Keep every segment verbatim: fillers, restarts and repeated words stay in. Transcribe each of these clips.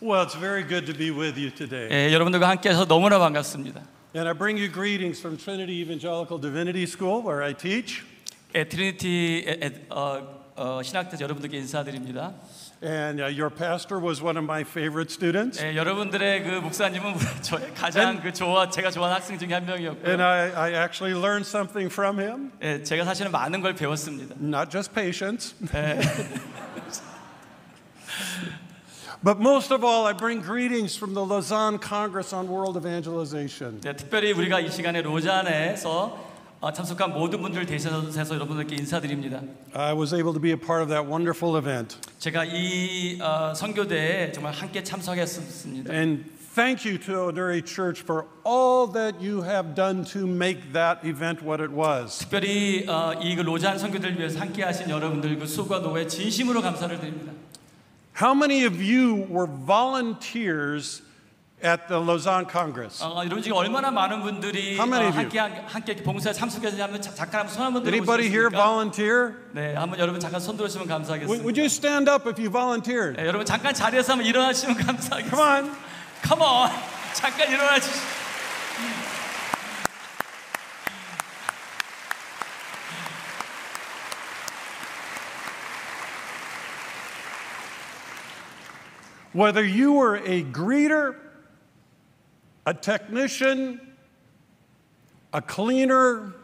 Well, it's very good to be with you today. 예, 여러분들과 함께해서 너무나 반갑습니다. And I bring you greetings from Trinity Evangelical Divinity School, where I teach. 예, 트리니티 에, 에, 어, 어, 신학대 여러분들께 인사드립니다. And uh, your pastor was one of my favorite students. 예, 여러분들의 그 목사님은 저의 가장 그 좋아 제가 좋아하는 학생 중에 한 명이었고요. And I, I actually learned something from him. 예, 제가 사실은 많은 걸 배웠습니다. Not just patience. 예. But most of all, I bring greetings from the Lausanne Congress on World Evangelization. 네, 특별히 우리가 이 시간에 로잔에서 어, 참석한 모든 분들을 대신해서 여러분들께 인사드립니다. I was able to be a part of that wonderful event. 제가 이 어, 선교대에 정말 함께 참석했습니다. And thank you to Onuri Church for all that you have done to make that event what it was. 특별히 어, 이 그 로잔 선교대를 위해서 함께하신 여러분들 그 수고와 노고에 진심으로 감사를 드립니다. How many of you were volunteers at the Lausanne Congress? 어, 여러분 중에 얼마나 많은 분들이 어, 함께 함께 봉사에 참석해서 하면 잠깐 한번 손 한번 Anybody here 들어보시겠습니까? volunteer? 네, 한번 여러분 잠깐 손 들어주시면 감사하겠습니다. Would you stand up if you volunteered? 네, 여러분 잠깐 자리에서 한번 일어나시면 감사하겠습니다. Come on. Come on. 잠깐 일어나 주시. Whether you were a greeter, a technician, a cleaner,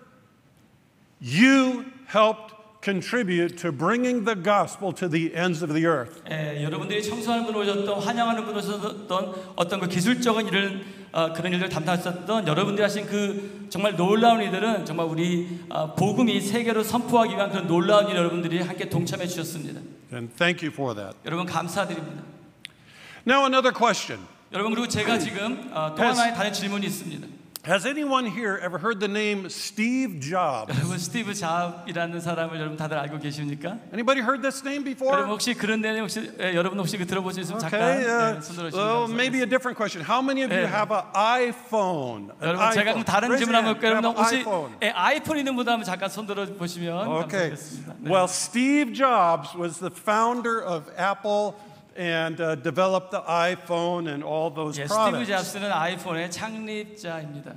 you helped contribute to bringing the gospel to the ends of the earth. 예, 여러분들이 청소하는 분 오셨던 환영하는 분 오셨던 어떤 그 기술적인 일을 어, 그런 일을 담당하셨던 여러분들이 하신 그 정말 놀라운 일들은 정말 우리 어, 복음이 세계로 선포하기 위한 그런 놀라운 일 여러분들이 함께 동참해 주셨습니다. And thank you for that. 여러분 감사드립니다. Now another question. 여러분 그리고 제가 지금 어, 또 하나의 다른 질문이 있습니다. Has anyone here ever heard the name Steve Jobs? 여러분 스티브 잡이라는 사람을 여러분 다들 알고 계십니까? Anybody heard this name before? 여러분 혹시 그런 내용 혹시 예, 여러분 혹시 그 들어보셨으면 잠깐 Okay, uh, 예, 손 들어주시면 well, 감사하겠습니다. maybe a different question. How many of you 네. have an iPhone? An 여러분 제가 그럼 iPhone. 다른 Raise 질문 your 한번 hand. 볼게요. Have 여러분 an 혹시 iPhone. 예, 아이폰 있는 분들 한번 잠깐 손 들어보시면 Okay. 감사하겠습니다. 네. Well, Steve Jobs was the founder of Apple and uh, developed the iPhone and all those 예, 스티브 products. 잡스는 아이폰의 창립자입니다.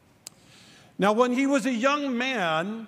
Now, when he was a young man,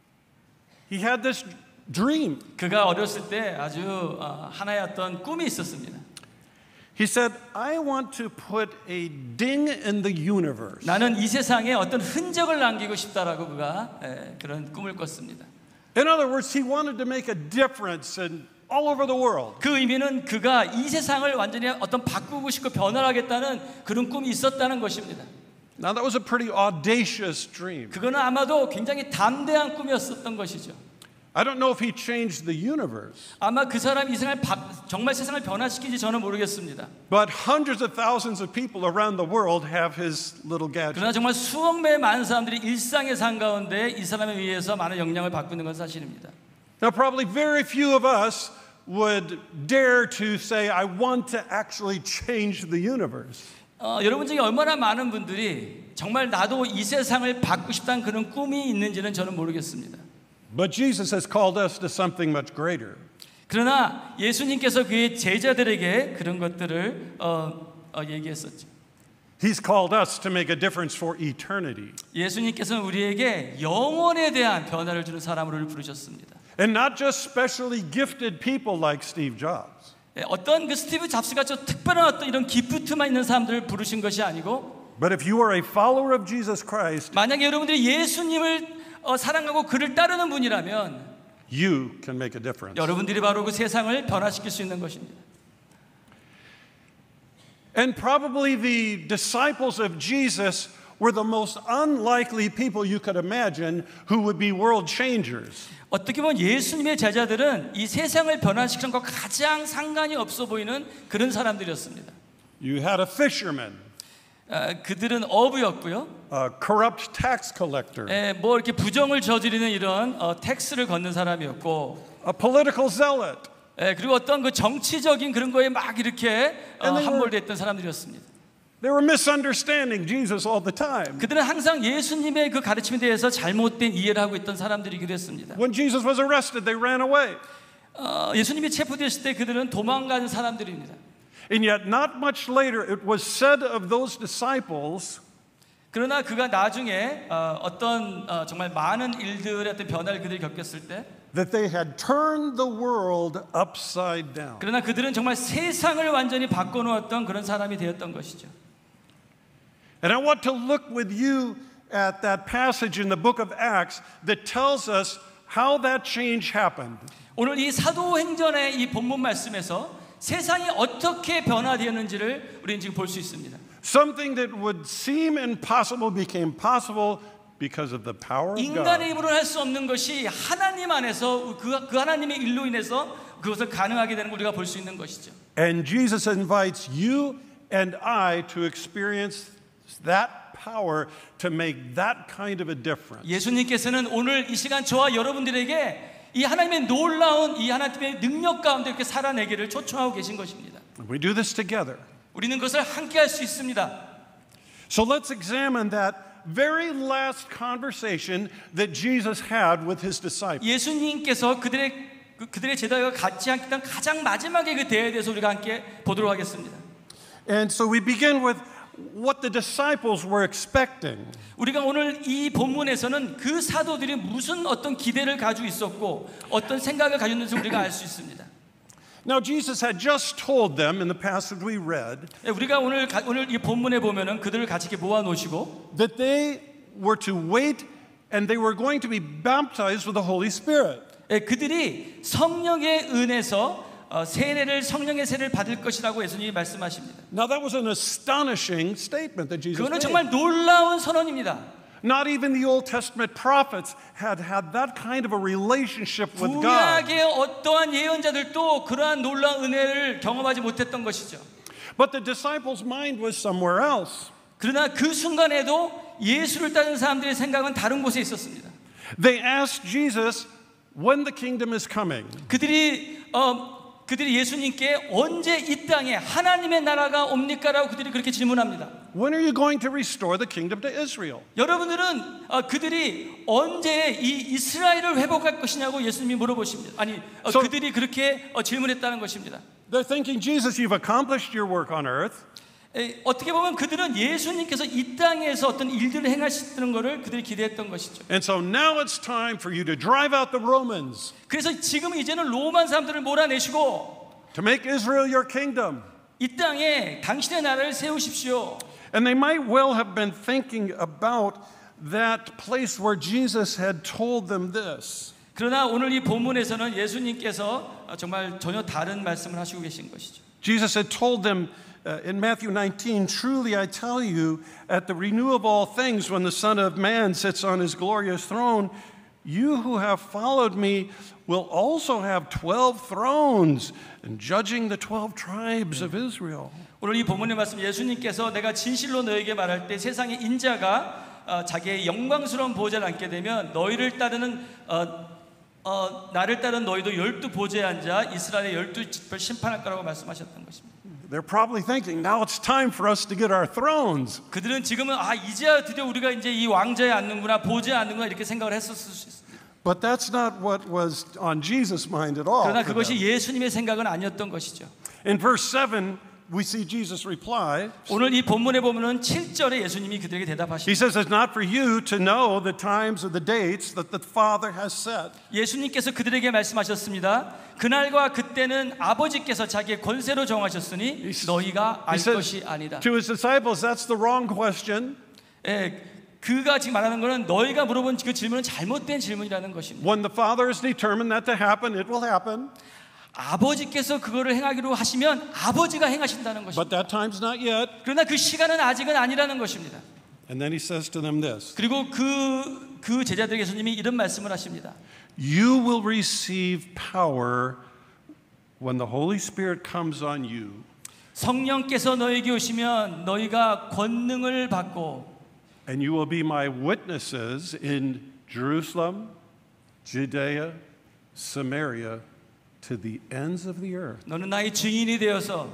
he had this dream. 그가 어렸을 때 아주 어, 하나의 어떤 꿈이 있었습니다. He said, I want to put a ding in the universe. 나는 이 세상에 어떤 흔적을 남기고 싶다라고 그가 예, 그런 꿈을 꿨습니다. In other words, he wanted to make a difference in all over the world. 그 의미는 그가 이 세상을 완전히 어떤 바꾸고 싶고 변화하겠다는 그런 꿈이 있었다는 것입니다. Now, that was a pretty audacious dream. 그거는 아마도 굉장히 담대한 꿈이었었던 것이죠. I don't know if he changed the universe, 아마 그 사람이 이 세상을 바, 정말 세상을 변화시킨지 저는 모르겠습니다. but hundreds of thousands of people around the world have his little gadget. 그러나 정말 수억 매의 많은 사람들이 일상의 삶 가운데 이 사람에 의해서 많은 영향을 받고 있는 건 사실입니다. Now, probably very few of us would dare to say, I want to actually change the universe. 어, 여러분 중에 얼마나 많은 분들이 정말 나도 이 세상을 바꾸고 싶다는 그런 꿈이 있는지는 저는 모르겠습니다. But Jesus has called us to something much greater. 그러나 예수님께서 그의 제자들에게 그런 것들을 어, 어, 얘기했었죠. He's called us to make a difference for eternity. 예수님께서는 우리에게 영원에 대한 변화를 주는 사람으로 부르셨습니다. And not just specially gifted people like Steve Jobs. 어떤 그 스티브 잡스가 좀 특별한 어떤 이런 기프트만 있는 사람들을 부르신 것이 아니고, But if you are a follower of Jesus Christ, 만약에 여러분들이 예수님을 어, 사랑하고 그를 따르는 분이라면 you can make a difference. 여러분들이 바로 그 세상을 변화시킬 수 있는 것입니다. And probably the disciples of Jesus were the most unlikely people you could imagine who would be world changers. 어떻게 보면 예수님의 제자들은 이 세상을 변화시키는 것 가장 상관이 없어 보이는 그런 사람들이었습니다. You had a fisherman, 어, 그들은 어부였고요. a corrupt tax collector, 에, 뭐 이렇게 부정을 저지르는 이런 어, 텍스를 걷는 사람이었고, a political zealot. 에, 그리고 어떤 그 정치적인 그런 거에 막 이렇게 어, And they were- 함몰됐던 사람들이었습니다. They were misunderstanding Jesus all the time. 그들은 항상 예수님의 그 가르침에 대해서 잘못된 이해를 하고 있던 사람들이기도 했습니다. When Jesus was arrested, they ran away. 어, 예수님이 체포되실 때 그들은 도망가는 사람들입니다. And yet not much later it was said of those disciples 그러나 그가 나중에 어, 어떤 어, 정말 많은 일들의 어떤 변화를 그들이 겪었을 때 that they had turned the world upside down. 그러나 그들은 정말 세상을 완전히 바꿔놓았던 그런 사람이 되었던 것이죠. And I want to look with you at that passage in the book of Acts that tells us how that change happened. 오늘 이 사도행전의 이 본문 말씀에서 세상이 어떻게 변화되었는지를 우리는 지금 볼 수 있습니다. Something that would seem impossible became possible because of the power of 인간의 God. 힘으로는 할 수 없는 것이 하나님 안에서 그, 그 하나님의 일로 인해서 그것을 가능하게 되는 걸 우리가 볼 수 있는 것이죠. And Jesus invites you and I to experience that power to make that kind of a difference. 예수님께서는 오늘 이 시간 저와 여러분들에게 이 하나님의 놀라운 이 하나님의 능력 가운데 이렇게 살아내기를 초청하고 계신 것입니다. We do this together. 우리는 그것을 함께 할 수 있습니다. So let's examine that very last conversation that Jesus had with his disciples. 예수님께서 그들의 그, 그들의 제자들과 같이 했던 가장 마지막의 그 대회에 대해서 우리가 함께 보도록 하겠습니다. And so we begin with what the disciples were expecting. 우리가 오늘 이 본문에서는 그 사도들이 무슨 어떤 기대를 가지고 있었고 어떤 생각을 가졌는지 우리가 알 수 있습니다. Now Jesus had just told them in the passage we read 우리가 오늘 오늘 이 본문에 보면은 그들을 같이 이렇게 모아 놓으시고 that they were to wait and they were going to be baptized with the Holy Spirit. 그들이 성령의 은혜서 어, 세례를 성령의 세례를 받을 것이라고 예수님이 말씀하십니다. Now that was an astonishing statement that Jesus 그거는 made. 정말 놀라운 선언입니다. Not even the Old Testament prophets had had that kind of a relationship with God. 구약의 어떠한 예언자들도 그러한 놀라운 은혜를 경험하지 못했던 것이죠. But the disciples' mind was somewhere else. 그러나 그 순간에도 예수를 따르는 사람들의 생각은 다른 곳에 있었습니다. They asked Jesus when the kingdom is coming. 그들이 어, 그들이 예수님께 언제 이 땅에 하나님의 나라가 옵니까라고 그들이 그렇게 질문합니다. When are you going to restore the kingdom to Israel? 여러분들은 어, 그들이 언제 이 이스라엘을 회복할 것이냐고 예수님이 물어보십니다. 아니 어, So- 그들이 그렇게 어, 질문했다는 것입니다. They're thinking, Jesus, you've accomplished your work on earth. 에, 어떻게 보면 그들은 예수님께서 이 땅에서 어떤 일들을 행하시는 것을 그들이 기대했던 것이죠. And so now it's time for you to drive out the Romans, 그래서 지금 이제는 로만 사람들을 몰아내시고 to make Israel your kingdom. 이 땅에 당신의 나라를 세우십시오. And they might well have been thinking about that place where Jesus had told them this. 그러나 오늘 이 본문에서는 예수님께서 정말 전혀 다른 말씀을 하시고 계신 것이죠. Jesus had told them uh, in Matthew nineteen, truly I tell you, at the renewal of all things, when the Son of Man sits on his glorious throne, you who have followed me will also have twelve thrones, and judging the twelve tribes of Israel. 오늘 이 본문의 말씀 예수님께서 내가 진실로 너에게 말할 때 세상의 인자가 어, 자기의 영광스러운 보좌를 앉게 되면 너희를 따르는 어, 어, 나를 따른 너희도 열두 보좌에 앉아 이스라엘의 열두 집을 심판할 거라고 말씀하셨던 것입니다. They're probably thinking, now it's time for us to get our thrones. 그들은 지금은 아 이제야 드디어 우리가 이제 이 왕좌에 앉는구나 보좌에 앉는구나 이렇게 생각을 했었을 수 있습니다. But that's not what was on Jesus' mind at all. 그러나 for 그것이 them. 예수님의 생각은 아니었던 것이죠. In verse seven, we see Jesus reply. 오늘 이 본문에 보면은 칠 절에 예수님이 그들에게 He 대답하십니다. says, it's not for you to know the times or the dates that the Father has set. 예수님께서 그들에게 말씀하셨습니다. 그날과 그때는 아버지께서 자기의 권세로 정하셨으니 너희가 알 He says 것이 아니다. to his disciples, that's the wrong question. 예, 그가 지금 말하는 것은 너희가 물어본 그 질문은 잘못된 질문이라는 것입니다. When the Father has determined that to happen, it will happen. 아버지께서 그거를 행하기로 하시면 아버지가 행하신다는 것입니다. But that time's not yet. 그러나 그 시간은 아직은 아니라는 것입니다. And then he says to them this. 그리고 그, 그 제자들에게 예수님이 이런 말씀을 하십니다. You will receive power when the Holy Spirit comes on you. 성령께서 너에게 오시면 너희가 권능을 받고 And you will be my witnesses in Jerusalem, Judea, Samaria, to the ends of the earth. 너는 나의 증인이 되어서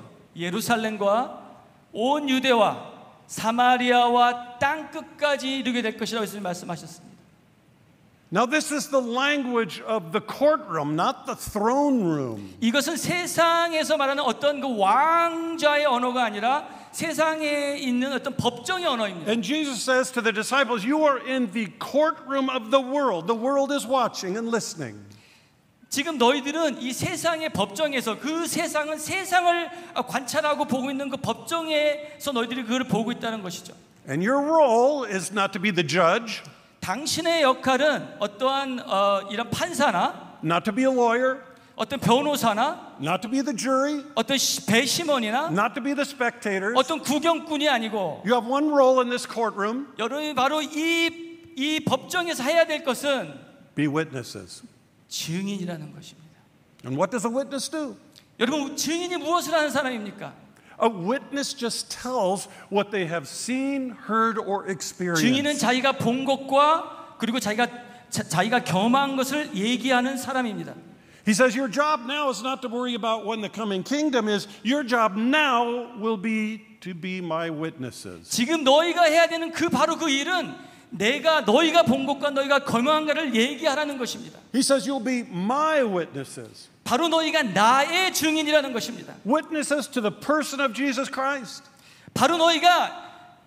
예루살렘과 온 유대와 사마리아와 땅 끝까지 이르게 될 것이라고 예수님 말씀하셨습니다. Now this is the language of the courtroom, not the throne room. 이것은 세상에서 말하는 어떤 그 왕자의 언어가 아니라 세상에 있는 어떤 법정의 언어입니다. And Jesus says to the disciples, you are in the courtroom of the world. The world is watching and listening. 지금 너희들은 이 세상의 법정에서 그 세상은 세상을 관찰하고 보고 있는 그 법정에서 너희들이 그걸 보고 있다는 것이죠. And your role is not to be the judge, 당신의 역할은 어떠한 어, 이런 판사나 not to be a lawyer, 어떤 변호사나 not to be the jury, 어떤 시, 배심원이나 not to be the spectators. 어떤 구경꾼이 아니고 You have one role in this courtroom, 여러분이 바로 이, 이 법정에서 해야 될 것은 be witnesses. 증인이라는 것입니다. And what does a witness do? 여러분 증인이 무엇을 하는 사람입니까? A witness just tells what they have seen, heard, or experienced. 증인은 자기가 본 것과 그리고 자기가 자, 자기가 경험한 것을 얘기하는 사람입니다. He says your job now is not to worry about when the coming kingdom is. Your job now will be to be my witnesses. 지금 너희가 해야 되는 그 바로 그 일은 내가 너희가 본 것과 너희가 경험한 것을 얘기하라는 것입니다. He says you'll be my witnesses. 바로 너희가 나의 증인이라는 것입니다. Witnesses to the person of Jesus Christ. 바로 너희가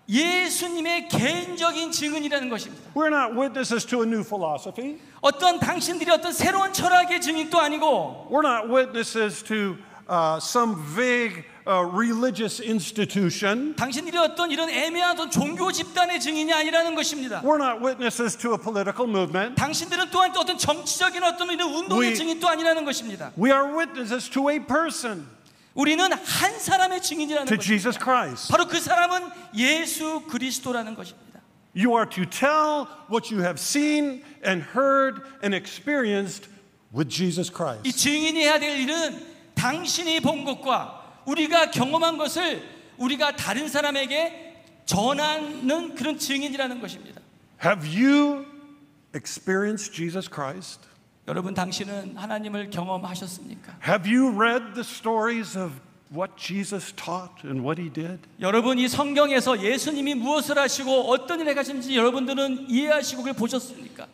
예수님의 개인적인 증인이라는 것입니다. We're not witnesses to a new philosophy. 어떤 당신들이 어떤 새로운 철학의 증인도 아니고 We're not witnesses to uh, some vague uh, religious institution. 당신들이 어떤 이런 애매한 어떤 종교 집단의 증인이 아니라는 것입니다. We're not witnesses to a political movement. 당신들은 또한 또 어떤 정치적인 어떤 이런 운동의 We- 증인도 아니라는 것입니다. We are witnesses to a person, 우리는 한 사람의 증인이라는 to 것입니다. Jesus Christ. 바로 그 사람은 예수 그리스도라는 것입니다. You are to tell what you have seen and heard and experienced with Jesus 이 Christ. 증인이 해야 될 일은 당신이 본 것과 우리가 경험한 것을 우리가 다른 사람에게 전하는 그런 증인이라는 것입니다. Have you experienced Jesus Christ? 여러분 당신은 하나님을 경험하셨습니까? Have you read the stories of what Jesus taught and what he did? 여러분 이 성경에서 예수님이 무엇을 하시고 어떤 일을 하셨는지 여러분들은 이해하시고 그걸 보셨습니까?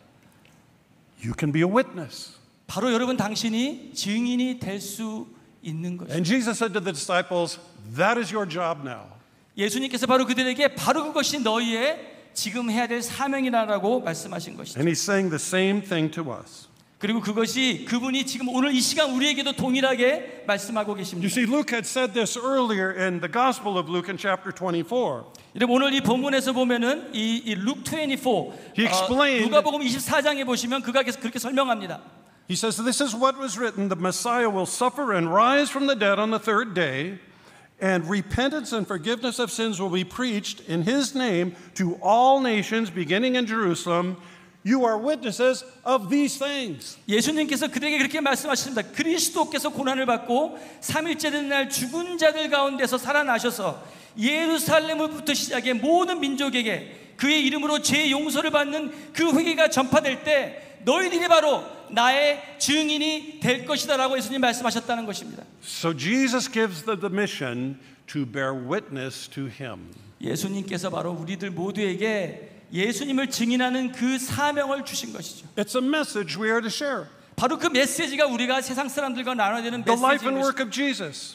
You can be a witness. 바로 여러분 당신이 증인이 될 수 있는 것입니다. And Jesus said to the disciples, that is your job now. 예수님께서 바로 그들에게 바로 그것이 너희의 지금 해야 될 사명이라고 말씀하신 것이죠. And he's saying the same thing to us. 그리고 그것이 그분이 지금 오늘 이 시간 우리에게도 동일하게 말씀하고 You 계십니다. see, Luke had said this earlier in the Gospel of Luke in chapter twenty-four. 여러분 오늘 이 본문에서 보면은 이, 이 Luke twenty-four He explained- 누가복음 이십사 장에 보시면 그가 계속 그렇게 설명합니다. He says, this is what was written, the Messiah will suffer and rise from the dead on the third day, and repentance and forgiveness of sins will be preached in his name to all nations, beginning in Jerusalem. You are witnesses of these things. 예수님께서 그들에게 그렇게 말씀하셨습니다. 그리스도께서 고난을 받고 삼 일째 되는 날 죽은 자들 가운데서 살아나셔서 예루살렘으로부터 시작해 모든 민족에게 그의 이름으로 죄 용서를 받는 그 회개가 전파될 때 너희들이 바로 나의 증인이 될 것이다라고 예수님 말씀하셨다는 것입니다. So Jesus gives the, the mission to bear witness to him. 예수님께서 바로 우리들 모두에게 예수님을 증인하는 그 사명을 주신 것이죠. It's a message we are to share. 바로 그 메시지가 우리가 세상 사람들과 나눠야 되는 The life and 메시지인 work 것입니다. of Jesus.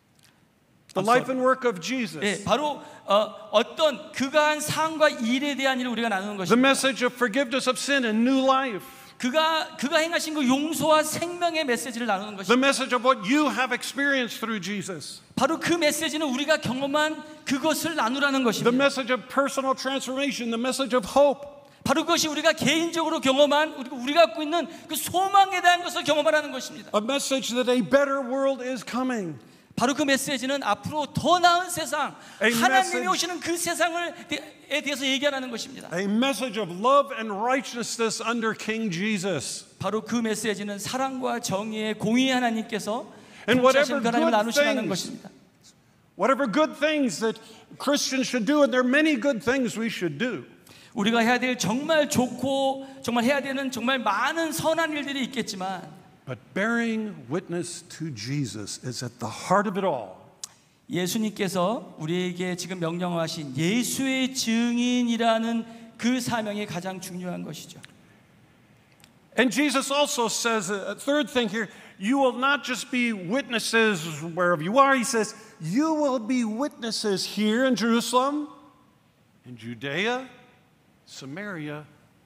The I'm life sorry. and work of Jesus. 예, 바로 어, 어떤 그가 한 삶과 일에 대한 일을 우리가 나누는 The 것입니다. message of forgiveness of sin and new life. 그가 그가 행하신 그 용서와 생명의 메시지를 나누는 The 것입니다. message of what you have experienced through Jesus. 바로 그 메시지는 우리가 경험한 그것을 나누라는 The 것입니다. message of personal transformation, the message of hope. 바로 그것이 우리가 개인적으로 경험한 우리가 우리가 갖고 있는 그 소망에 대한 것을 경험하라는 것입니다. A message that a better world is coming. 바로 그 메시지는 앞으로 더 나은 세상, A 하나님이 message- 오시는 그 세상을 에 대해서 얘기하라는 것입니다. A message of love and righteousness under King Jesus. 바로 그 메시지는 사랑과 정의의 공의 하나님께서 And 통치하시는 whatever 그 하나님을 good 나누시라는 things- 것입니다. Whatever good things that Christians should do, and there are many good things we should do. 우리가 해야 될 정말 좋고 정말 해야 되는 정말 많은 선한 일들이 있겠지만 But bearing witness to Jesus is at the heart of it all. 예수님께서 우리에게 지금 명령하신 예수의 증인이라는 그 사명이 가장 중요한 것이죠. And Jesus also says a third thing here, you will not just be witnesses wherever you are. He says, you will be witnesses here in Jerusalem, in Judea, Samaria,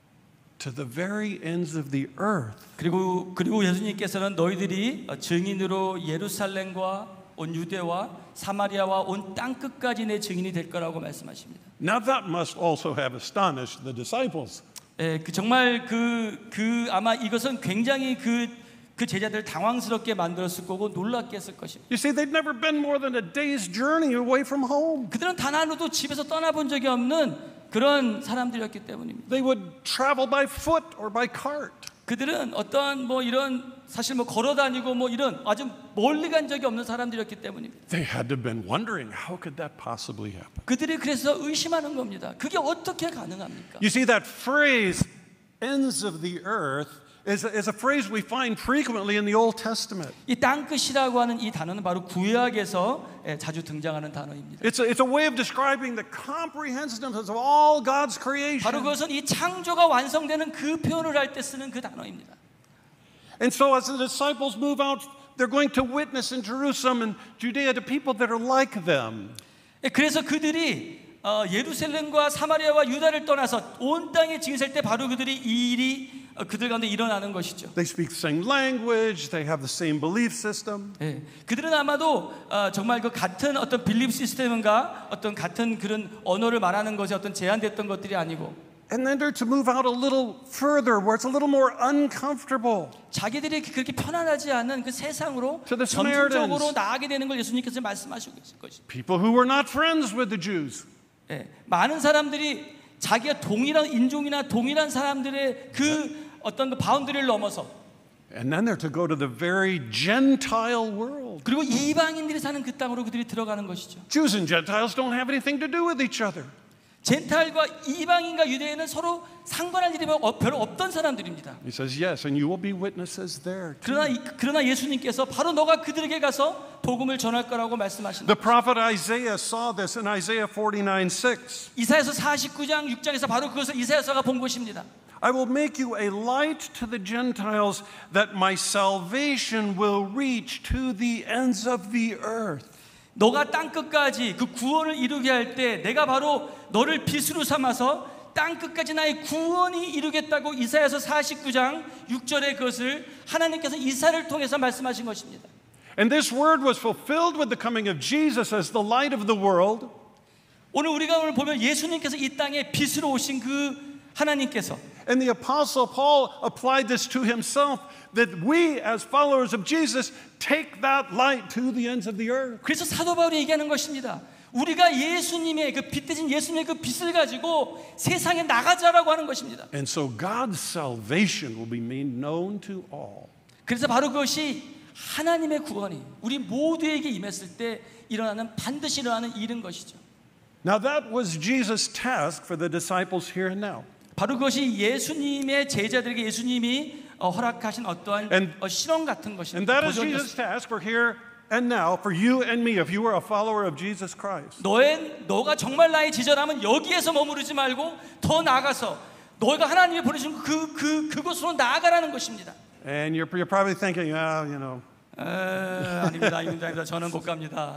to the very ends of the earth. 그리고 그리고 예수님께서는 너희들이 증인으로 예루살렘과 온 유대와 사마리아와 온 땅 끝까지 내 증인이 될 거라고 말씀하십니다. Now that must also have astonished the disciples. 예, 그 정말 그, 그 아마 이것은 굉장히 그, 그 제자들 당황스럽게 만들었을 거고 놀랍게 했을 것입니다. You see, they'd never been more than a day's journey away from home. 그들은 단 하루도 집에서 떠나본 적이 없는 그런 사람들이었기 때문입니다. They would travel by foot or by cart. 그들은 어떠한 뭐 이런 사실 뭐 걸어 다니고 뭐 이런 아주 멀리 간 적이 없는 사람들이었기 때문입니다. They had to have been wondering, how could that possibly happen? 그들이 그래서 의심하는 겁니다. 그게 어떻게 가능합니까? You see, that phrase, ends of the earth, is a, is a phrase we find frequently in the Old Testament. 이 땅끝이라고 하는 이 단어는 바로 구약에서 자주 등장하는 단어입니다. It's a, it's a way of describing the comprehensiveness of all God's creation. 바로 그것은 이 창조가 완성되는 그 표현을 할 때 쓰는 그 단어입니다. And so as the disciples move out, they're going to witness in Jerusalem and Judea to people that are like them. 그래서 그들이 어, 예루살렘과 사마리아와 유다를 떠나서 온 땅에 증인할 때 바로 그들이 이 일이 어, 그들 가운데 일어나는 것이죠. They speak the same language, they have the same belief system. 예, 그들은 아마도 어, 정말 그 같은 어떤 빌립 시스템과 어떤 같은 그런 언어를 말하는 것에 어떤 제한됐던 것들이 아니고. And then they're to move out a little further, where it's a little more uncomfortable. 자기들이 그렇게 편안하지 않은 그 세상으로 To the Samaritans. 점진적으로 나아가게 되는 걸 예수님께서 말씀하시고 계실 것입니다. People who were not friends with the Jews. 예, 많은 사람들이 자기가 동일한 인종이나 동일한 사람들의 그 어떤 그 바운더리를 넘어서 And then they're to go to the very Gentile world. 그리고 이방인들이 사는 그 땅으로 그들이 들어가는 것이죠. Jews and Gentiles don't have anything to do with each other. 젠탈과 이방인과 유대인은 서로 상관할 일이 별로 없던 사람들입니다. He says, yes, and you will be witnesses there. too. 그러나 그러나 예수님께서 바로 너가 그들에게 가서 복음을 전할 거라고 말씀하신다. The prophet Isaiah saw this in Isaiah forty-nine six. 이사야서 사십구 장 육 장에서 바로 그것을 이사야서가 본 것입니다. I will make you a light to the Gentiles that my salvation will reach to the ends of the earth. 너가 땅 끝까지 그 구원을 이루게 할 때 내가 바로 너를 빛으로 삼아서 땅 끝까지 나의 구원이 이루겠다고 이사야서 사십구 장 육 절의 그것을 하나님께서 이사야를 통해서 말씀하신 것입니다. And this word was fulfilled with the coming of Jesus as the light of the world. 오늘 우리가 오늘 보면 예수님께서 이 땅에 빛으로 오신 그 하나님께서 And the Apostle Paul applied this to himself, that we as followers of Jesus take that light to the ends of the earth. 그래서 사도 바울이 얘기하는 것입니다. 우리가 예수님의 그 빛 대신 예수님의 그 빛을 가지고 세상에 나가자라고 하는 것입니다. And so God's salvation will be made known to all. 그래서 바로 그것이 하나님의 구원이 우리 모두에게 임했을 때 일어나는 반드시 일어나는 일인 것이죠. Now that was Jesus' task for the disciples here and now. 바로 그것이 예수님의 제자들에게 예수님이 어, 허락하신 어떠한 And- 어, 실험 같은 And 것입니다. that is Jesus' 도전이었습니다. task for here and now for you and me if you are a follower of Jesus Christ. 너의 너가 정말 나의 제자라면 여기에서 머무르지 말고 더 나가서 너희가 하나님이 보내준 그, 그, 그곳으로 나아가라는 것입니다. And you're, you're probably thinking, ah, you know, 에, 아닙니다, 아닙니다, 아닙니다. 저는 못 갑니다.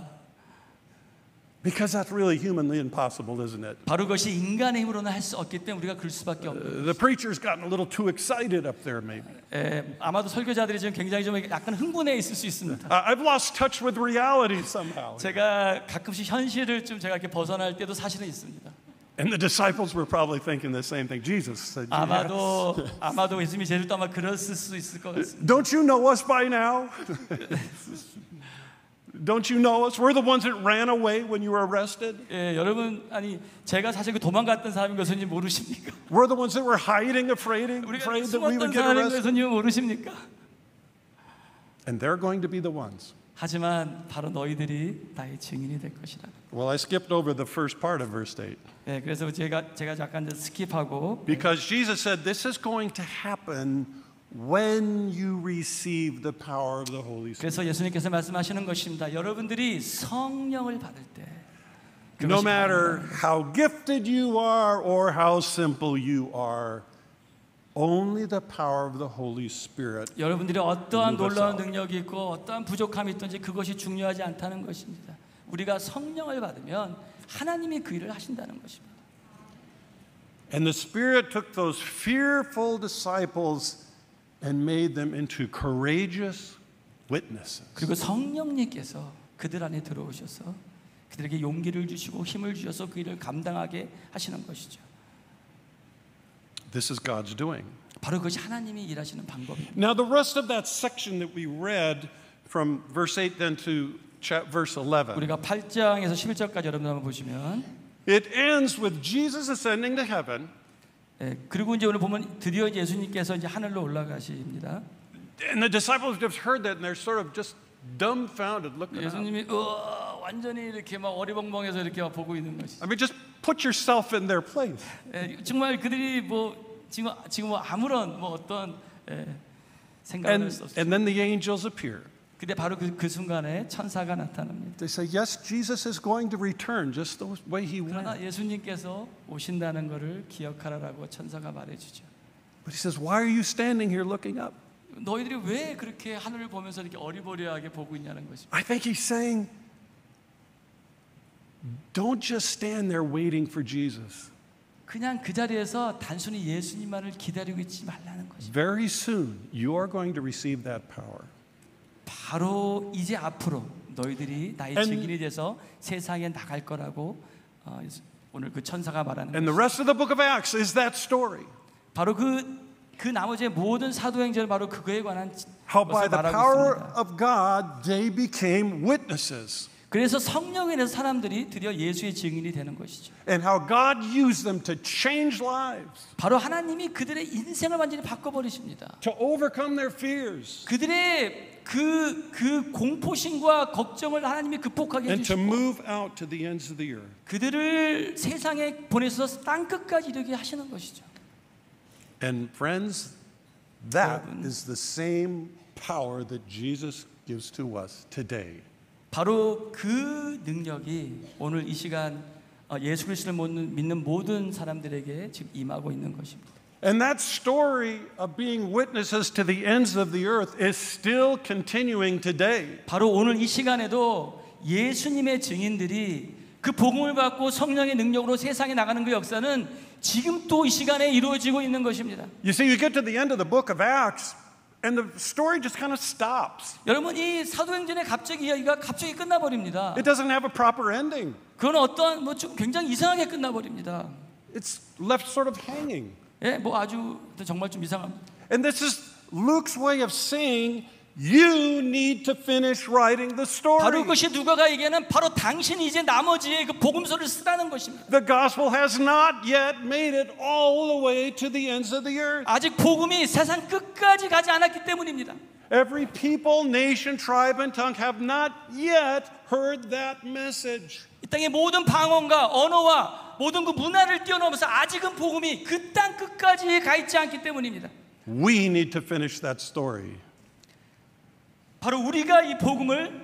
because that's really humanly impossible, isn't it? 바로 그것이 인간의 힘으로는 할 수 없기 때문에 우리가 그럴 수밖에 없는. The preacher's gotten a little too excited up there, maybe. 에, 아마도 설교자들이 지금 굉장히 좀 약간 흥분해 있을 수 있습니다. Uh, I've lost touch with reality somehow. 제가 가끔씩 현실을 좀 제가 이렇게 벗어날 때도 사실은 있습니다. And the disciples were probably thinking the same thing. Jesus said, yeah. 아마도 아마도 예수님이 제일도 아마 그랬을 수 있을 것 같습니다. Don't you know us by now? Don't you know us? We're the ones that ran away when you were arrested. 예, 여러분 아니 제가 사실 그 도망갔던 사람인 것을 모르십니까? We're the ones that were hiding, afraid, 우리가 afraid that we 숨었던 would get 사람인 arrested. 것을 모르십니까? And they're going to be the ones. 하지만 바로 너희들이 나의 증인이 될 것이라. Well, I skipped over the first part of verse eight. 예, 그래서 제가 제가 약간 스킵하고 Because Jesus said this is going to happen when you receive the power of the Holy Spirit. 그래서 예수님께서 말씀하시는 것입니다. 여러분들이 성령을 받을 때 No 그것이 matter 바로 how gifted you are or how simple you are, only the power of the Holy Spirit. 여러분들이 어떠한 놀라운 능력이 있고 어떠한 부족함이 있든지 그것이 중요하지 않다는 것입니다. 우리가 성령을 받으면 하나님이 그 일을 하신다는 것입니다. And the Spirit took those fearful disciples and made them into courageous witnesses. 그리고 성령님께서 그들 안에 들어오셔서 그들에게 용기를 주시고 힘을 주셔서 그 일을 감당하게 하시는 것이죠. This is God's doing. 바로 그것이 하나님이 일하시는 방법입니다. Now the rest of that section that we read from verse eight then to verse eleven. 우리가 팔 장에서 십일 절까지 여러분 한번 보시면 it ends with Jesus ascending to heaven. 예, 그리고 이제 오늘 보면 드디어 예수님께서 이제 하늘로 올라가십니다. And the disciples have heard that and they're sort of just dumbfounded looking up. 예수님이 어, 완전히 이렇게 막 어리벙벙해서 이렇게 막 보고 있는 것이죠. I mean, just put yourself in their place. 예, 정말 그들이 뭐 지금 지금 뭐 아무런 뭐 어떤 예, 생각을 할 수 없어요. And then the angels appear. 근데 바로 그, 그 순간에 천사가 나타납니다. They say, yes, Jesus is going to return just the way he went. 그러나 예수님께서 오신다는 것을 기억하라라고 천사가 말해주죠. But he says, why are you standing here looking up? 너희들이 왜 그렇게 하늘을 보면서 이렇게 어리버리하게 보고 있냐는 것입니다. I think he's saying, don't just stand there waiting for Jesus. 그냥 그 자리에서 단순히 예수님만을 기다리고 있지 말라는 것입니다. Very soon you are going to receive that power. 바로 이제 앞으로 너희들이 나의 증인이 돼서 세상에 나갈 거라고 어, 오늘 그 천사가 말하는 And 것입니다. the rest of the book of Acts is that story. 바로 그, 그 나머지 모든 사도행전은 바로 그거에 관한 How by 것을 the 말하고 power 있습니다. of God they became witnesses. 그래서 성령에 대해서 사람들이 드디어 예수의 증인이 되는 것이죠. And how God used them to change lives. 바로 하나님이 그들의 인생을 완전히 바꿔버리십니다. To overcome their fears. 그들의 그, 그 공포심과 걱정을 하나님이 극복하게 And to 해주시고 move out to the ends of the earth. 그들을 세상에 보내서 땅끝까지 이르게 하시는 것이죠. And friends, that 여러분, is the same power that Jesus gives to us today. 바로 그 능력이 오늘 이 시간 예수 그리스도를 믿는 모든 사람들에게 지금 임하고 있는 것입니다. And that story of being witnesses to the ends of the earth is still continuing today. 바로 오늘 이 시간에도 예수님의 증인들이 그 복음을 받고 성령의 능력으로 세상에 나가는 그 역사는 지금 또 이 시간에 이루어지고 있는 것입니다. You see, you get to the end of the book of Acts and the story just kind of stops. 여러분 이 사도행전의 갑자기 이야기가 갑자기 끝나버립니다. It doesn't have a proper ending. 그건 어떠한 뭐 좀 굉장히 이상하게 끝나버립니다. It's left sort of hanging. 예, 뭐 아주 정말 좀 이상합니다. And this is Luke's way of saying you need to finish writing the story. 바로 그것이 누가가 얘기하는 바로 당신이 이제 나머지의 그 복음서를 쓰라는 것입니다. The gospel has not yet made it all the way to the ends of the earth. 아직 복음이 세상 끝까지 가지 않았기 때문입니다. Every people, nation, tribe, and tongue have not yet heard that message. 이 땅의 모든 방언과 언어와 모든 그 문화를 뛰어넘어서 아직은 복음이 그 땅 끝까지 가 있지 않기 때문입니다. We need to finish that story. 바로 우리가 이 복음을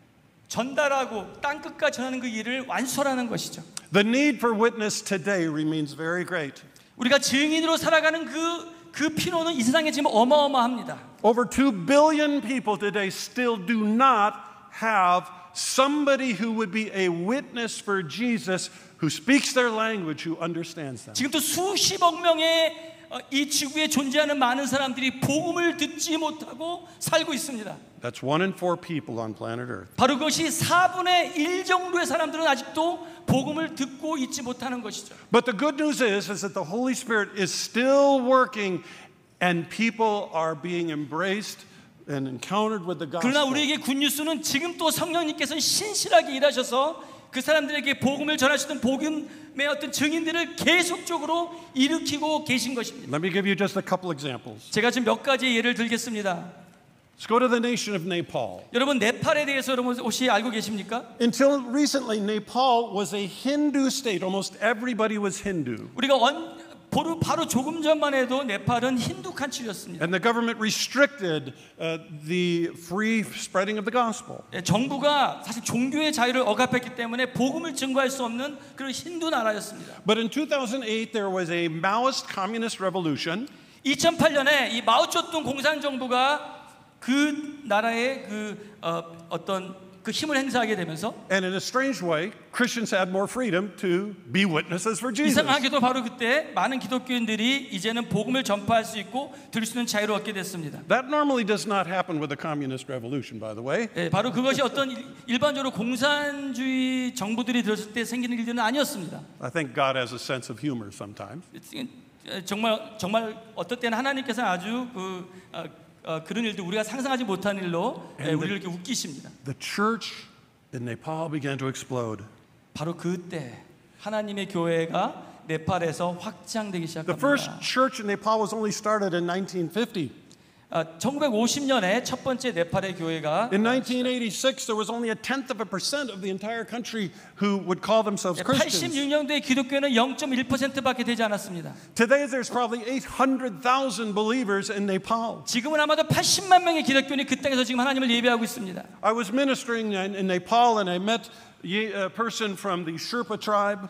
전달하고 땅 끝까지 전하는 그 일을 완수하라는 것이죠. The need for witness today remains very great. 우리가 증인으로 살아가는 그, 그 필요는 이 세상에 지금 어마어마합니다. Over two billion people today still do not have somebody who would be a witness for Jesus, who speaks their language, who understands them. 지금도 수십억 명의 이 지구에 존재하는 많은 사람들이 복음을 듣지 못하고 살고 있습니다. That's one in four people on planet Earth. 바로 그것이 사분의 일 정도의 사람들은 아직도 복음을 듣고 있지 못하는 것이죠. But the good news is, is that the Holy Spirit is still working and people are being embraced and encountered with the gospel. 그러나 우리에게 굿뉴스는 지금 또 성령님께서는 신실하게 일하셔서 그 사람들에게 복음을 전하시던 복음의 어떤 증인들을 계속적으로 일으키고 계신 것입니다. Let me give you just a couple examples. 제가 지금 몇 가지 예를 들겠습니다. Let's go to the nation of Nepal. 여러분 네팔에 대해서 여러분 혹시 알고 계십니까? Until recently, Nepal was a Hindu state. Almost everybody was Hindu. 우리가 언, 바로, 바로 조금 전만 해도 네팔은 힌두 칸츄리였습니다. And the government restricted uh, the free spreading of the gospel. 정부가 사실 종교의 자유를 억압했기 때문에 복음을 증거할 수 없는 그런 힌두 나라였습니다. But in two thousand eight, there was a Maoist communist revolution. 이천팔 년에 이 마오쩌둥 공산정부가 그 나라의 그 어, 어떤 그 힘을 행사하게 되면서 And in a strange way, Christians had more freedom to be witnesses for Jesus. 이상하게도 바로 그때 많은 기독교인들이 이제는 복음을 전파할 수 있고 들을 수 있는 자유를 얻게 됐습니다. That normally does not happen with the communist revolution, by the way. 예, 바로 그것이 어떤 일반적으로 공산주의 정부들이 들었을 때 생기는 일들은 아니었습니다. I think God has a sense of humor sometimes. 정말 정말 어떨 때는 하나님께서 아주 그 어, 어, 그런 일도 우리가 상상하지 못한 일로 예, 우리를 이렇게 웃기십니다. The church in Nepal began to explode. 바로 그때 하나님의 교회가 네팔에서 확장되기 The 시작합니다. first church in Nepal was only started in nineteen fifty. 아, 천구백오십 년에 첫 번째 네팔의 교회가 In nineteen eighty-six, there was only a tenth of a percent of the entire country who would call themselves Christians. 팔십육 년도에 기독교는 영 점 일 퍼센트밖에 되지 않았습니다. Today, there's probably eight hundred thousand believers in Nepal. 지금은 아마도 팔십만 명의 기독교인이 그 땅에서 지금 하나님을 예배하고 있습니다. I was ministering in, in Nepal, and I met a person from the Sherpa tribe.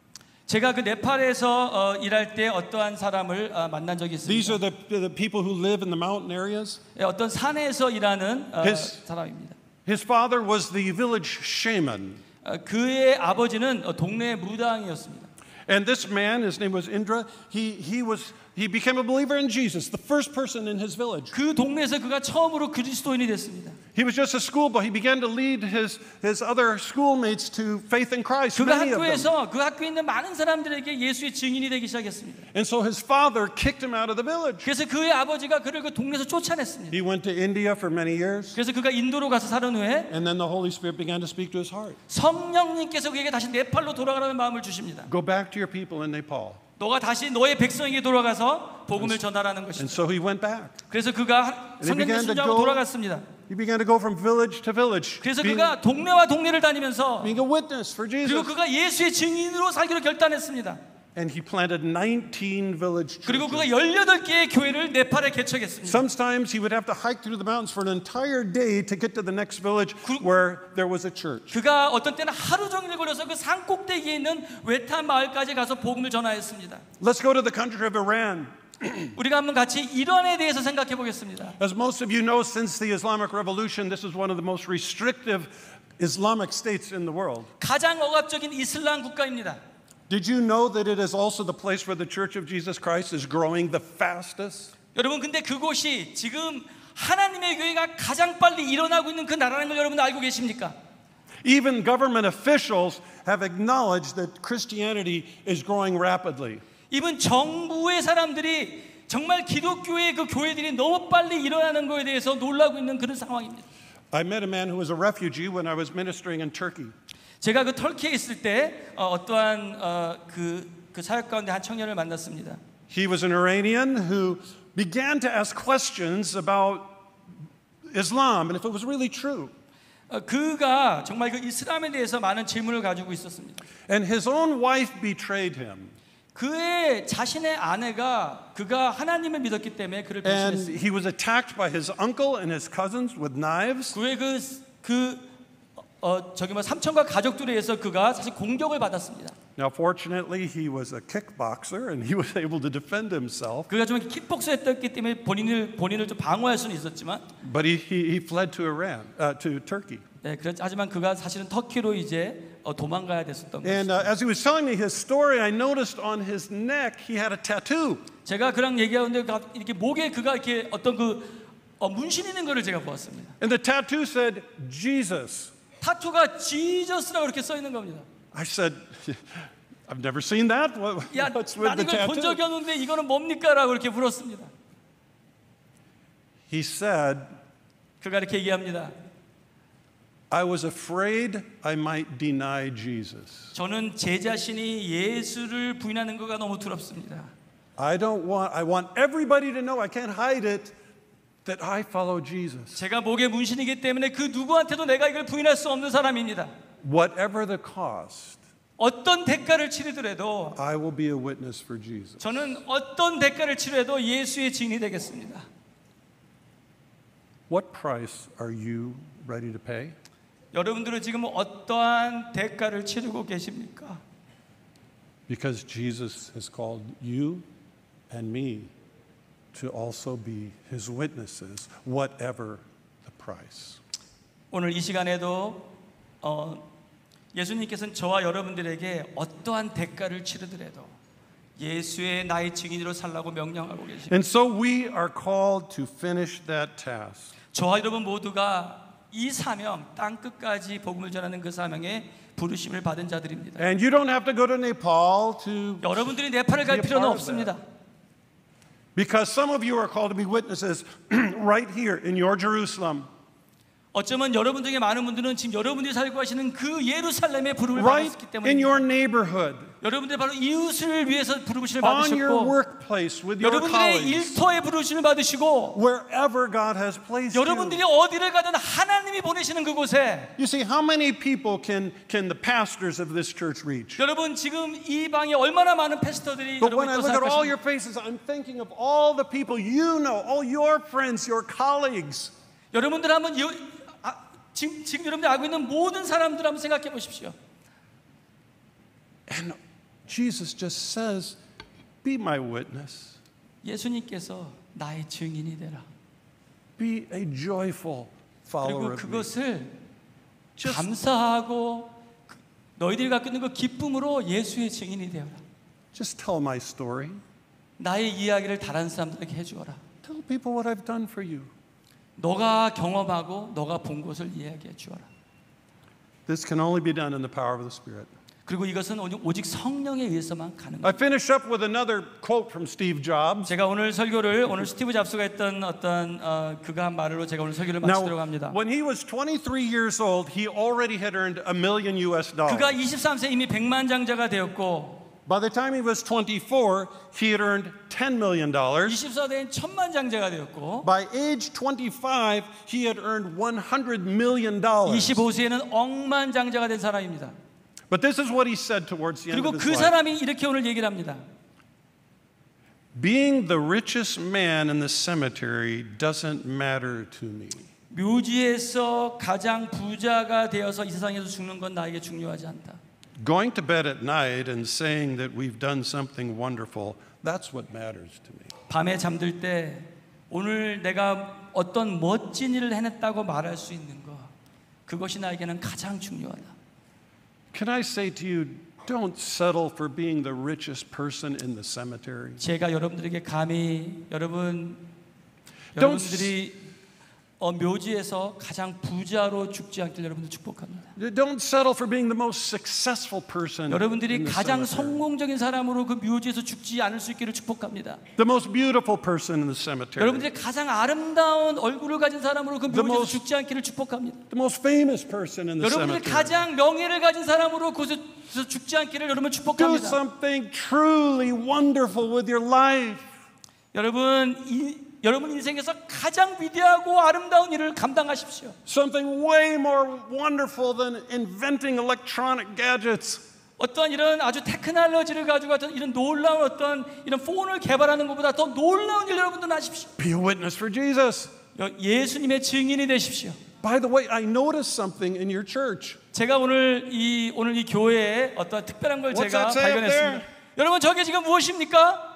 제가 그 네팔에서 어, 일할 때 어떠한 사람을 어, 만난 적이 These are 있습니다. the, the people who live in the mountain areas. 예, 어떤 산에서 일하는 어, His- 사람입니다. His father was the village shaman. 어, 그의 아버지는 어, 동네 무당이었습니다. And this man, his name was Indra, he, he, was, he became a believer in Jesus, the first person in his village. 그 동네에서 그가 처음으로 그리스도인이 됐습니다. He was just a schoolboy. He began to lead his, his other schoolmates to faith in Christ, 그가 many of them. 학교에서 그 학교에 있는 많은 사람들에게 예수의 증인이 되기 시작했습니다. And so his father kicked him out of the village. 그래서 그의 아버지가 그를 그 동네에서 쫓아냈습니다. He went to India for many years, 그래서 그가 인도로 가서 사는 후에 and then the Holy Spirit began to speak to his heart. 성령님께서 그에게 다시 네팔로 돌아가라는 마음을 주십니다. Go back to your people in Nepal. 너가 다시 너의 백성에게 돌아가서 복음을 전하라는 And 것입니다. so he went back. 그래서 그가 he 성령님 began to 순종하고 go- 돌아갔습니다. He began to go from village to village, 그래서 being, 그가 동네와 동네를 다니면서 being a witness for 그리고 Jesus. 그가 예수의 증인으로 살기로 결단했습니다. And he planted nineteen village 그리고 그가 churches. 열여덟 개의 교회를 네팔에 개척했습니다. Sometimes he would have to hike through the mountains for an entire day to get to the next village where there was a church. 그가 어떤 때는 하루 종일 걸려서 그 산 꼭대기에 있는 외딴 마을까지 가서 복음을 전하였습니다. Let's go to the country of Iran. 우리가 한번 같이 이란에 대해서 생각해 보겠습니다. As most of you know, since the Islamic Revolution, this is one of the most restrictive Islamic states in the world. 가장 억압적인 이슬람 국가입니다. Did you know that it is also the place where the Church of Jesus Christ is growing the fastest? 여러분 근데 그곳이 지금 하나님의 교회가 가장 빨리 일어나고 있는 그 나라라는 걸 여러분 알고 계십니까? Even government officials have acknowledged that Christianity is growing rapidly. 이번 정부의 사람들이 정말 기독교의 그 교회들이 너무 빨리 일어나는 거에 대해서 놀라고 있는 그런 상황입니다. I met a man who was a refugee when I was ministering in Turkey. 제가 그 터키에 있을 때 어, 어떠한 어, 그, 그 사역 가운데 한 청년을 만났습니다. He was an Iranian who began to ask questions about Islam and if it was really true. 어, 그가 정말 그 이슬람에 대해서 많은 질문을 가지고 있었습니다. And his own wife betrayed him. 그의 자신의 아내가 그가 하나님을 믿었기 때문에 그를 And 배신했습니다. he was attacked by his uncle and his cousins with knives. 그의 그, 그 어, 저기 뭐 삼촌과 가족들에 의해서 그가 사실 공격을 받았습니다. Now, fortunately, he was a kickboxer and he was able to defend himself. 그가 좀 킥복서였기 때문에 본인을 본인을 좀 방어할 수는 있었지만, But he, he, he fled to Iran, uh, to Turkey. 네, 그렇 하지만 그가 사실은 터키로 이제 어, 도망가야 됐었던 And 것입니다. uh, as he was telling me his story, I noticed on his neck he had a tattoo. 제가 그랑 얘기하는데 이렇게 목에 그가 이렇게 어떤 그 어, 문신 있는 거를 제가 보았습니다. And the tattoo said, Jesus. 타투가 지저스라고 이렇게 써 있는 겁니다. I said, I've never seen that. What, 야, what's with 난 the 이걸 본 적이 tattoo? 없는데 이거는 뭡니까라고 이렇게 물었습니다. He said, 그가 이렇게 얘기합니다. I was afraid I might deny Jesus. 저는 제 자신이 예수를 부인하는 거가 너무 두렵습니다. I don't want, I want everybody to know, I can't hide it, that I follow Jesus. 제가 목에 문신이기 때문에 그 누구한테도 내가 이걸 부인할 수 없는 사람입니다. Whatever the cost, 어떤 대가를 치르더라도 I will be a witness for Jesus. 저는 어떤 대가를 치르더라도 예수의 증인이 되겠습니다. What price are you ready to pay? 여러분들은 지금 어떠한 대가를 치르고 계십니까? Because Jesus has called you and me to also be his witnesses, whatever the price. 오늘 이 시간에도 어, 예수님께서는 저와 여러분들에게 어떠한 대가를 치르더라도 예수의 나의 증인으로 살라고 명령하고 계십니다. And so we are called to finish that task. 저와 여러분 모두가 이 사명, 땅 끝까지 복음을 전하는 그 사명에 부르심을 받은 자들입니다. And you don't have to go to Nepal to 여러분들이 네팔을 갈 be a 필요는 part of 없습니다. Because some of you are called to be witnesses right here in your Jerusalem. 어쩌면 여러분 중에 많은 분들은 지금 여러분들이 살고 하시는 그 예루살렘의 부름을 Right 받았기 in 때문에 your neighborhood, 여러분들이 바로 이웃을 위해서 부르심을 on your 받으셨고 workplace with your 여러분들의 colleagues, 일터에 부르심을 받으시고 wherever God has placed you. 여러분들이 어디를 가든 하나님이 보내시는 그곳에 You see, how many people can, can the pastors of this church reach? 여러분 지금 이 방에 얼마나 많은 패스터들이 But when I 여러분이 look at all 도사하시는 your faces, I'm thinking of all the people you know, all your friends, your colleagues. 여러분들 한번 여, 아, 지금, 지금 여러분들 알고 있는 모든 사람들 한번 생각해 보십시오. And Jesus just says, be my witness. 예수님께서 나의 증인이 되라. Be a joyful follower 그리고 of me. 그것을 Just, 감사하고 그- 너희들이 갖고 있는 그 기쁨으로 예수의 증인이 되어라. just tell my story. 나의 이야기를 다른 사람들에게 해주어라. Tell people what I've done for you. 너가 경험하고 너가 본 것을 이야기해 주어라. This can only be done in the power of the Spirit. 그리고 이것은 오직 성령에 의해서만 가능합니다. I finish up with another quote from Steve Jobs. 제가 오늘 설교를 오늘 스티브 잡스가 했던 어떤 어, 그가 한 말로 제가 오늘 설교를 마치도록 Now, 합니다. when he was twenty-three years old, he already had earned a million U S 그가 dollars. 이십삼 세 이미 백만장자가 되었고 By the time he was twenty-four, he had earned ten million dollars. 이십사 세엔 천만장자가 되었고 By age twenty-five, he had earned one hundred million dollars. 이십오 세에는 억만장자가 된 사람입니다. But this is what he said towards the end 그리고 of his 그 life. 사람이 이렇게 오늘 얘기를 합니다. Being the richest man in the cemetery doesn't matter to me. 묘지에서 가장 부자가 되어서 이 세상에서 죽는 건 나에게 중요하지 않다. Going to bed at night and saying that we've done something wonderful, that's what matters to me. 밤에 잠들 때 오늘 내가 어떤 멋진 일을 해냈다고 말할 수 있는 것, 그것이 나에게는 가장 중요하다. Can I say to you, don't settle for being the richest person in the cemetery. 제가 여러분들에게 감히 여러분 Don't 여러분들이 어, 묘지에서 가장 부자로 죽지 않길 여러분들 축복합니다. Don't settle for being the most successful person 여러분들이 in the 가장 cemetery. 성공적인 사람으로 그 묘지에서 죽지 않을 수 있기를 축복합니다. The most beautiful person in the cemetery. 여러분들이 가장 아름다운 얼굴을 가진 사람으로 그 The 묘지에서 most- 죽지 않기를 축복합니다. The most famous person in the 여러분들이 cemetery. 가장 명예를 가진 사람으로 그곳에서 죽지 않기를 여러분 Do 축복합니다. something truly wonderful with your life. 여러분 이, 여러분 인생에서 가장 위대하고 아름다운 일을 감당하십시오. Something way more wonderful than inventing electronic gadgets. 어떤 이런 아주 테크놀로지를 가지고 어떤 이런 놀라운 어떤 이런 폰을 개발하는 것보다 더 놀라운 일 여러분들 하십시오. Be a witness for Jesus. 예수님의 증인이 되십시오. By the way, I noticed something in your church. 제가 오늘 이 오늘 이 교회에 어떤 특별한 걸 What's 제가 that say up 발견했습니다. there? 여러분 저게 지금 무엇입니까?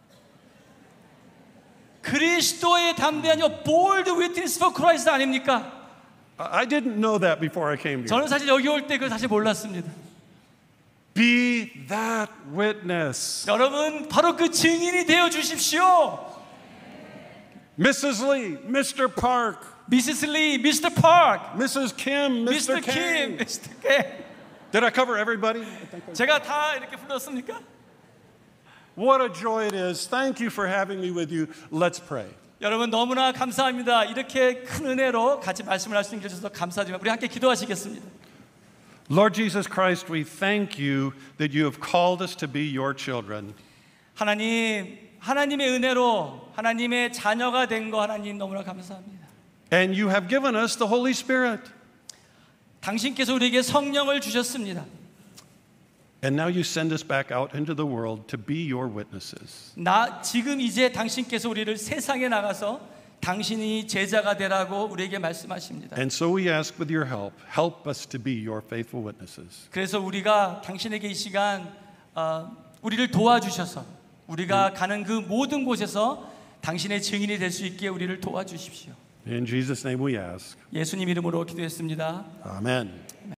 그리스도의 담대한 bold witness for Christ 아닙니까? I didn't know that before I came here. 저는 사실 여기 올 때 그걸 사실 몰랐습니다. Be that witness. 여러분 바로 그 증인이 되어 주십시오. Missus Lee, Mister Park, 미시스 리, 미스터 파크, Missus Kim, 미스터 Mister 킴, King. 미스터 킴. Did I cover everybody? I think I- 제가 다 이렇게 불렀습니까? What a joy it is. Thank you for having me with you. Let's pray. 여러분 너무나 감사합니다. 이렇게 큰 은혜로 같이 말씀을 할 수 있는 게 있어서 감사하지만 우리 함께 기도하시겠습니다. Lord Jesus Christ, we thank you that you have called us to be your children. 하나님, 하나님의 은혜로 하나님의 자녀가 된 거 하나님 너무나 감사합니다. And you have given us the Holy Spirit. 당신께서 우리에게 성령을 주셨습니다. And now you send us back out into the world to be your witnesses. 나 지금 이제 당신께서 우리를 세상에 나가서 당신이 제자가 되라고 우리에게 말씀하십니다. And so we ask with your help, help us to be your faithful witnesses. 그래서 우리가 당신에게 이 시간 어, 우리를 도와주셔서 우리가 가는 그 모든 곳에서 당신의 증인이 될 수 있게 우리를 도와주십시오. In Jesus' name we ask. 예수님 이름으로 기도했습니다. Amen.